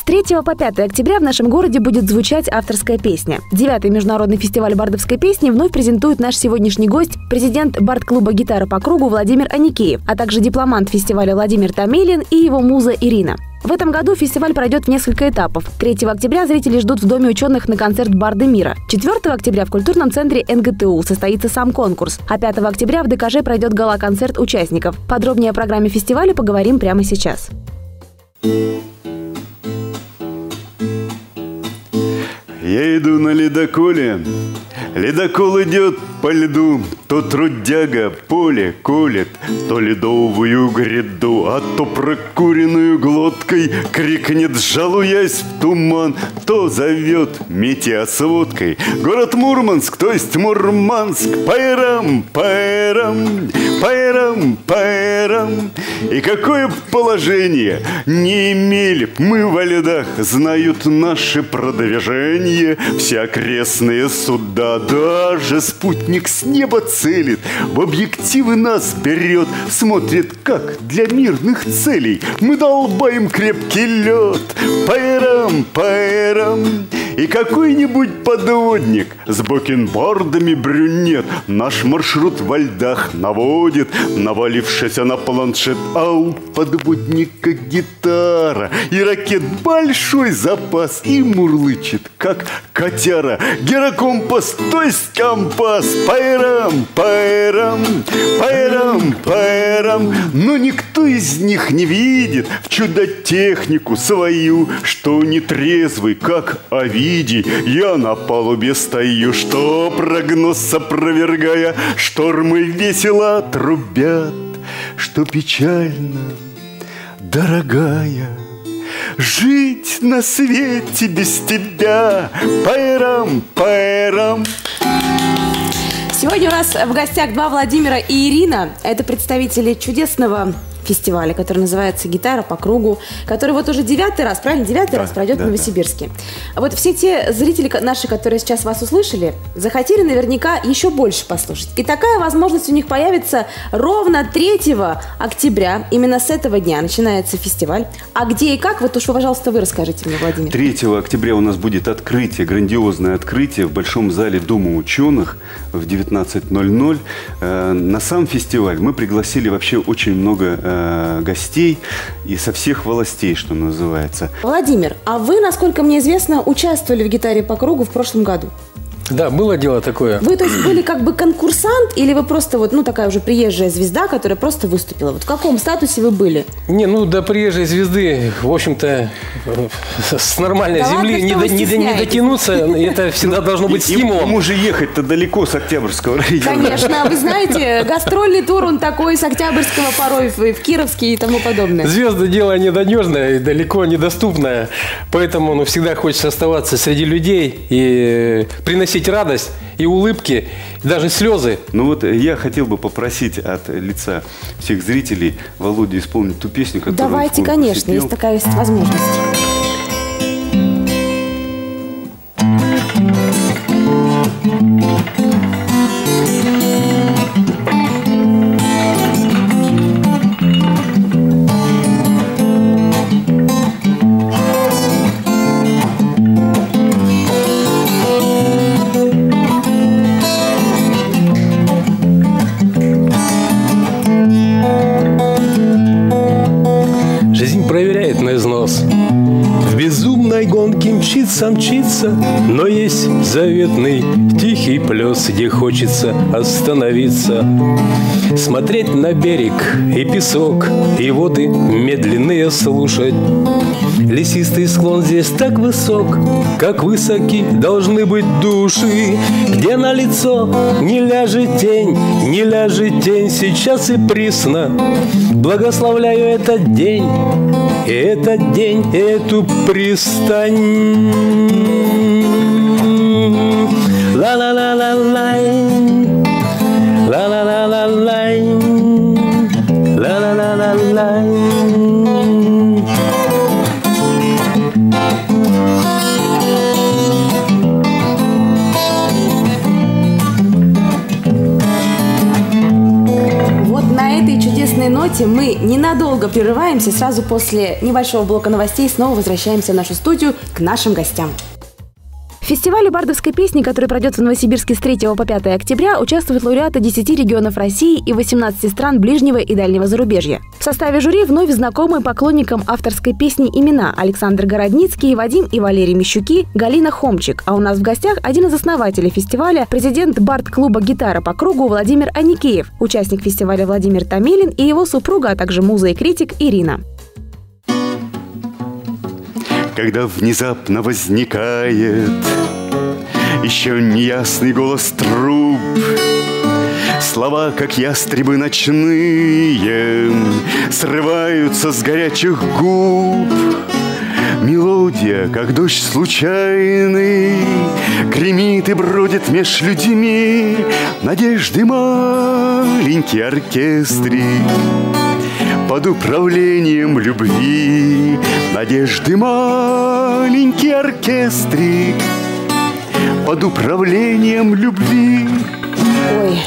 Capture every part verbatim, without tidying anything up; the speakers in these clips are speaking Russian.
третьего по пятое октября в нашем городе будет звучать авторская песня. Девятый международный фестиваль бардовской песни вновь презентует наш сегодняшний гость, президент бард-клуба «Гитара по кругу» Владимир Аникеев, а также дипломант фестиваля Владимир Томелин и его муза Ирина. В этом году фестиваль пройдет в несколько этапов. третьего октября зрители ждут в Доме ученых на концерт «Барды мира». четвёртого октября в культурном центре эн гэ тэ у состоится сам конкурс, а пятого октября в дэ ка жэ пройдет гала-концерт участников. Подробнее о программе фестиваля поговорим прямо сейчас. Я иду на ледоколе, ледокол идет по льду, то трудяга поле колет, то ледовую гряду, а то прокуренную глоткой крикнет, жалуясь в туман, то зовет метеосводкой. Город Мурманск, то есть Мурманск, пайрам, пайрам, пайрам, пайрам. И какое положение не имели мы во льдах, знают наши продвижения все окрестные суда. Даже спутник с неба целит, в объективы нас берет, смотрит, как для мирных целей мы долбаем крепкий лед. Пайрам, пайрам. И какой-нибудь подводник с бокенбордами брюнет наш маршрут во льдах наводит, навалившись на планшет, а у подводника гитара и ракет большой запас, и мурлычет, как котяра, гирокомпас, то есть компас. Пайрам, пайрам, пайрам, пайрам. Но никто из них не видит в чудо-технику свою, что нетрезвый, как Овидий, я на палубе стою, что прогноз опровергая, штормы весело трубят, что печально, дорогая, жить на свете без тебя. Пайрам, пайрам. Сегодня у нас в гостях два Владимира и Ирина. Это представители чудесного фестиваля, который называется «Гитара по кругу», который вот уже девятый раз, правильно, девятый да, раз пройдет да, в Новосибирске. Да. Вот все те зрители наши, которые сейчас вас услышали, захотели наверняка еще больше послушать. И такая возможность у них появится ровно третьего октября. Именно с этого дня начинается фестиваль. А где и как, вот уж, пожалуйста, вы расскажите мне, Владимир. третьего октября у нас будет открытие, грандиозное открытие в Большом зале Дома ученых в девятнадцать ноль ноль. На сам фестиваль мы пригласили вообще очень много гостей и со всех властей, что называется. Владимир, а вы, насколько мне известно, участвовали в «Гитаре по кругу» в прошлом году? Да, было дело такое. Вы, то есть, были как бы конкурсант или вы просто вот, ну, такая уже приезжая звезда, которая просто выступила? Вот в каком статусе вы были? Не, ну, до приезжей звезды, в общем-то, с нормальной да земли ладно, не, не, не дотянуться, это всегда должно быть стимулом. Ему же ехать-то далеко с Октябрьского района. Конечно, вы знаете, гастрольный тур, он такой с Октябрьского порой, в Кировске и тому подобное. Звезды дело ненадежное и далеко недоступное, поэтому ну, всегда хочется оставаться среди людей и приносить радость и улыбки, и даже слезы. Ну вот я хотел бы попросить от лица всех зрителей Володю исполнить ту песню, которую Давайте, он конечно, посетил. есть такая есть возможность. Проверяет на износ. В безумной гонке мчится, мчится, но есть заветный тихий плес, где хочется остановиться, смотреть на берег и песок, и воды медленные слушать. Лесистый склон здесь так высок, как высоки должны быть души, где на лицо не ляжет тень, не ляжет тень, сейчас и присно благословляю этот день, и этот день, и эту пристань. Ла-ла-ла-ла-лай, ла-ла-ла-ла-лай, ла-ла-ла-ла-лай. Вот на этой чудесной ноте ноте мы ненадолго прерываемся. Сразу после небольшого блока новостей снова возвращаемся в нашу студию к нашим гостям. В фестивале бардовской песни, который пройдет в Новосибирске с третьего по пятое октября, участвуют лауреаты десяти регионов России и восемнадцати стран ближнего и дальнего зарубежья. В составе жюри вновь знакомые поклонникам авторской песни имена: Александр Городницкий, Вадим и Валерий Мещуки, Галина Хомчик. А у нас в гостях один из основателей фестиваля, президент бард-клуба «Гитара по кругу» Владимир Аникеев, участник фестиваля Владимир Томилин и его супруга, а также муза и критик Ирина. Когда внезапно возникает еще неясный голос труб, слова, как ястребы ночные, срываются с горячих губ. Мелодия, как дождь случайный, гремит и бродит меж людьми. Надежды маленький оркестрик под управлением любви. Надежды маленький оркестрик под управлением любви. Ой,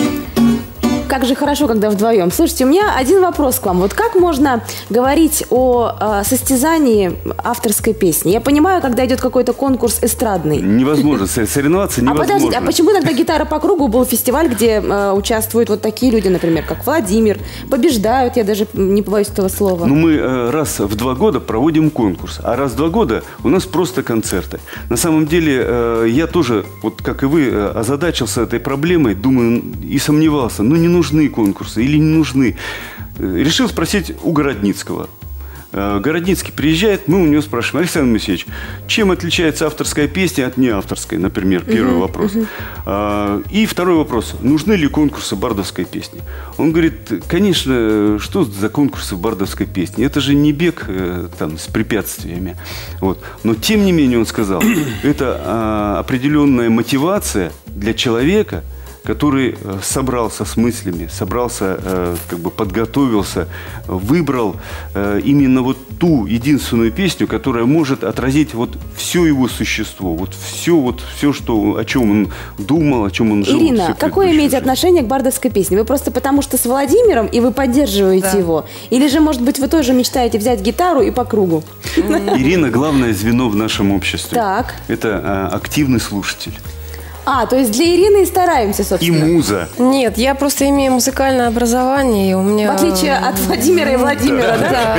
как же хорошо, когда вдвоем. Слушайте, у меня один вопрос к вам. Вот как можно говорить о э, состязании авторской песни? Я понимаю, когда идет какой-то конкурс эстрадный. Невозможно, соревноваться невозможно. А подождите, а почему тогда «Гитара по кругу» был фестиваль, где э, участвуют вот такие люди, например, как Владимир, побеждают, я даже не побоюсь этого слова. Ну, мы э, раз в два года проводим конкурс, а раз в два года у нас просто концерты. На самом деле, э, я тоже, вот как и вы, э, озадачился этой проблемой, думаю, и сомневался, ну, не нужно нужны конкурсы или не нужны. Решил спросить у Городницкого. Городницкий приезжает, мы у него спрашиваем: Александр Моисеевич, чем отличается авторская песня от неавторской, например, первый uh-huh, вопрос. Uh-huh. И второй вопрос: нужны ли конкурсы бардовской песни? Он говорит: конечно, что за конкурсы бардовской песни? Это же не бег там, с препятствиями. Вот. Но тем не менее, он сказал, это а, определенная мотивация для человека, который собрался с мыслями, собрался, как бы подготовился, выбрал именно вот ту единственную песню, которая может отразить вот все его существо, вот все, вот все, что, о чем он думал, о чем он жил. Ирина, какое имеете отношение к бардовской песне? Вы просто потому что с Владимиром, и вы поддерживаете да. его? Или же, может быть, вы тоже мечтаете взять гитару и по кругу? Ирина – главное звено в нашем обществе. Так. Это активный слушатель. А, то есть для Ирины и стараемся, собственно. И муза. Нет, я просто имею музыкальное образование, и у меня... В отличие от Владимира и Владимира, да?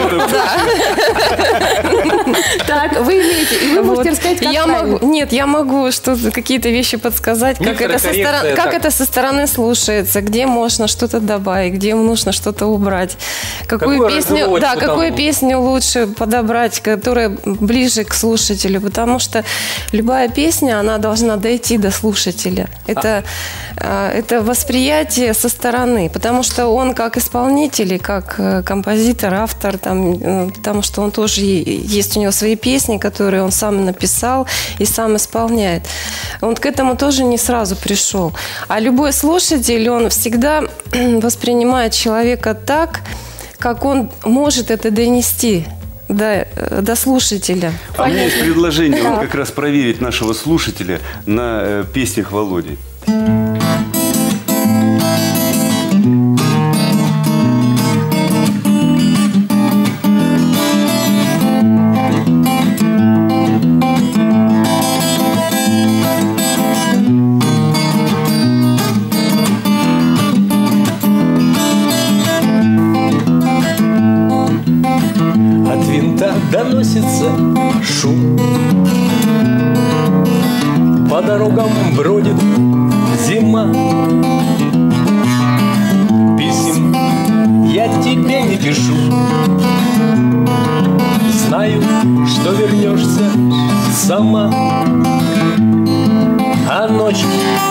Так, вы имеете, и вы можете рассказать, как правильно. Нет, я могу что-то, какие-то вещи подсказать, как это со стороны слушается, где можно что-то добавить, где нужно что-то убрать. Какую песню, да, какую песню лучше подобрать, которая ближе к слушателю, потому что любая песня, она должна дойти до слушателя. слушателя. Это, а. это восприятие со стороны, потому что он как исполнитель, как композитор, автор, там, потому что он тоже есть у него свои песни, которые он сам написал и сам исполняет. Он к этому тоже не сразу пришел. А любой слушатель, он всегда воспринимает человека так, как он может это донести До, до слушателя. А у меня есть предложение, вот как раз проверить нашего слушателя на э, песнях Володи. Доносится шум, по дорогам бродит зима. Писем я тебе не пишу, знаю, что вернешься сама. А ночь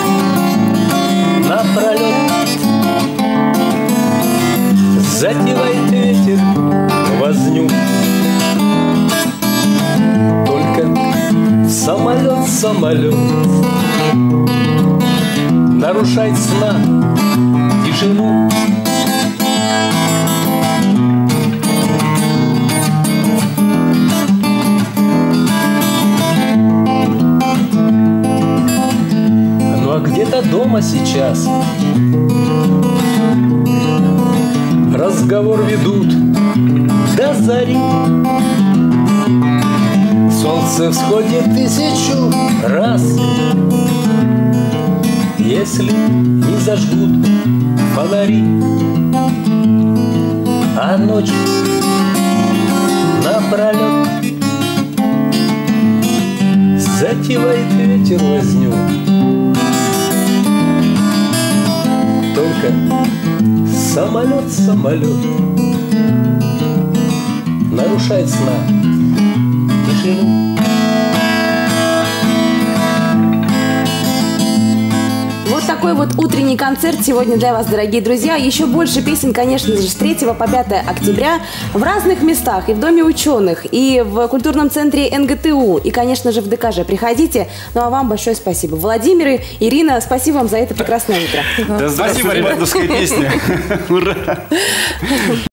напролет затевает ветер возню. Самолет, самолет нарушает сна тишину. Ну а где-то дома сейчас разговор ведут до зари. Солнце всходит тысячу раз, если не зажгут фонари. А ночь напролет затевает ветер возню. Только самолет, самолет нарушает сна тишину. Вот такой вот утренний концерт сегодня для вас, дорогие друзья. Еще больше песен, конечно же, с третьего по пятое октября в разных местах. И в Доме ученых, и в культурном центре эн гэ тэ у, и, конечно же, в дэ ка жэ. Приходите. Ну, а вам большое спасибо. Владимир и Ирина, спасибо вам за это прекрасное утро. Да, спасибо, бардовская песня. Ура!